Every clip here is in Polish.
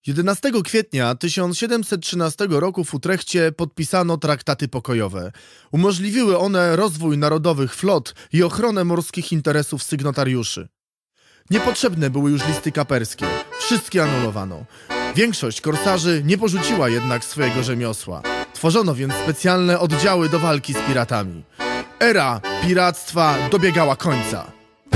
11 kwietnia 1713 roku w Utrechcie podpisano traktaty pokojowe. Umożliwiły one rozwój narodowych flot i ochronę morskich interesów sygnatariuszy. Niepotrzebne były już listy kaperskie. Wszystkie anulowano. Większość korsarzy nie porzuciła jednak swojego rzemiosła. Tworzono więc specjalne oddziały do walki z piratami. Era piractwa dobiegała końca.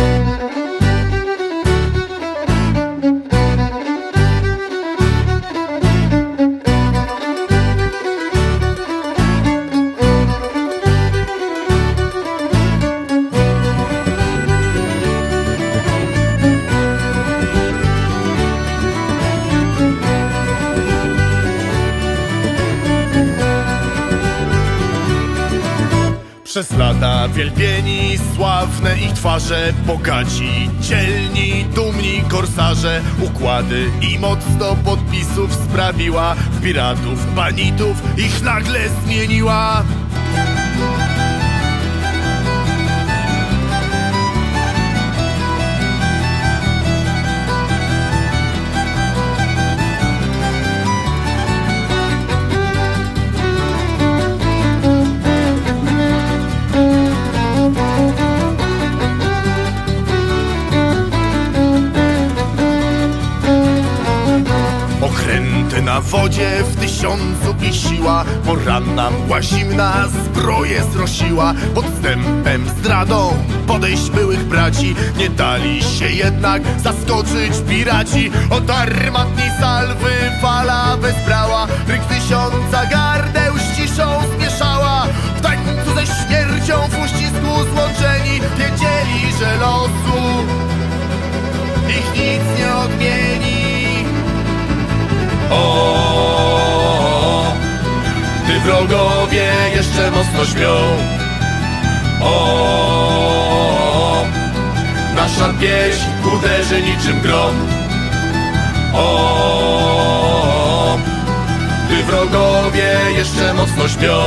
Przez lata wielbieni, sławne ich twarze, bogaci, dzielni, dumni korsarze. Układy i moc do podpisów sprawiła, w piratów, banitów ich nagle zmieniła. Okręty na wodzie w tysiącu ich siła, poranna mgła zimna zbroję zrosiła. Podstępem, zdradą podejść byłych braci, nie dali się jednak zaskoczyć piraci. Od armatni salwy fala wezbrała, ryk tysiąca gardeł z ciszą zmieszała. W tańcu ze śmiercią w uścisku złączeni, wiedzieli, że losu ich nic nie odmieni. O, gdy wrogowie jeszcze mocno śpią, o, nasza pieśń uderzy niczym grom. O, gdy wrogowie jeszcze mocno śpią,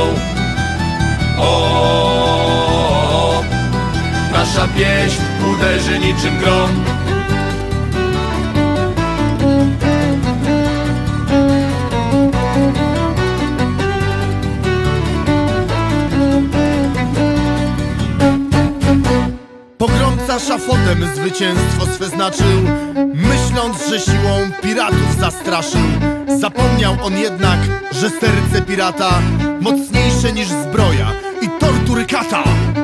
o, nasza pieśń uderzy niczym grom. Pogromca szafotem zwycięstwo swe znaczył, myśląc, że siłą piratów zastraszył. Zapomniał on jednak, że serce pirata mocniejsze niż zbroja i tortury kata.